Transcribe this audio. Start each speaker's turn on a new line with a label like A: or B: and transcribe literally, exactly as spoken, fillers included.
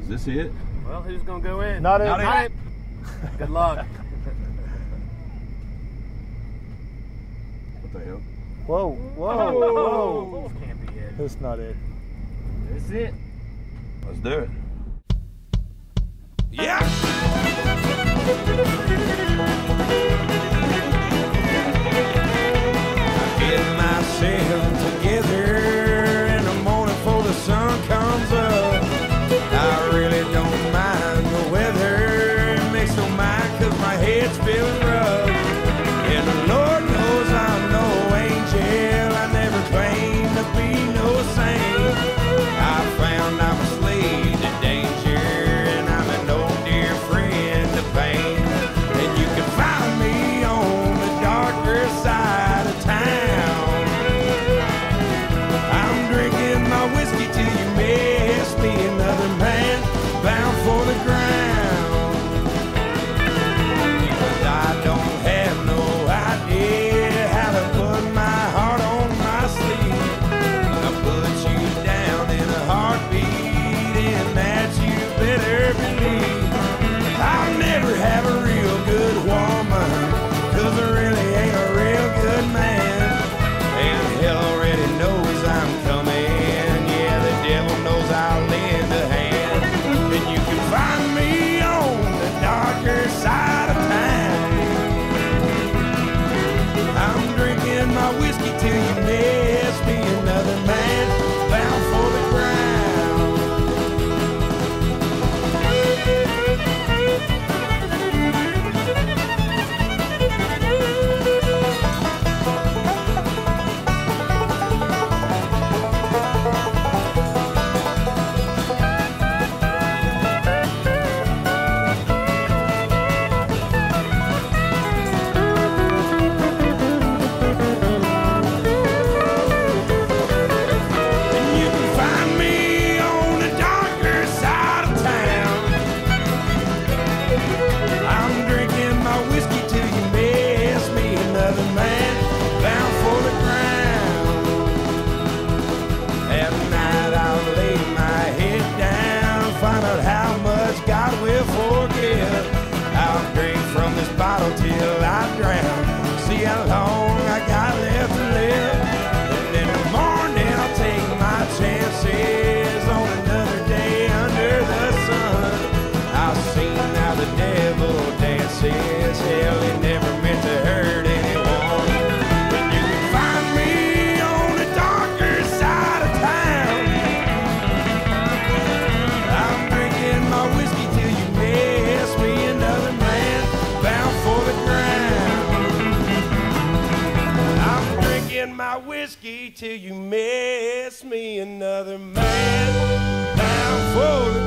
A: Is this it?
B: Well, who's gonna go in?
C: Not it.
B: Not it. Good luck.
A: What the hell?
C: Whoa, whoa, whoa.
B: This can't be it.
C: That's not it.
B: This is it.
A: Let's do it.
D: Yeah. I get myself together in the morning before the sun comes up. I really don't mind the weather. It makes no mind cause my head's feeling rough. And the Lord knows I'm no angel. I never claim to be no saint. I found I'm a slave to danger, and I'm an old dear friend to pain. And you can find me on the darker side of town. I'm drinking my whiskey till you miss me, another man bound for the ground. But I don't have no idea how to put my heart on my sleeve. I'll put you down in a heartbeat, and that you better believe. I'll never have a real good woman, cause I really ain't a real good man. And hell already knows I'm coming. Yeah, the devil knows I'll lend a hand. And you can find me on the darker side of town. I'm drinking my whiskey till you miss me, another man bound for the ground. And you can find me on the darker side of town. I'm drinking my whiskey till you miss me, another man bound for the ground. At night I'll lay my head down, find out how much God will forgive. I'll drink from this bottle till I drown, see how long I got left to live. And in the morning I'll take my chances on another day under the sun. I'll see how the devil dances, hell, he never meant to hurt anyone. And you can find me on the darker side of town. I'm drinking my whiskey till you miss me, another man bound for the ground. I'm drinking my whiskey till you miss me, another man bound for the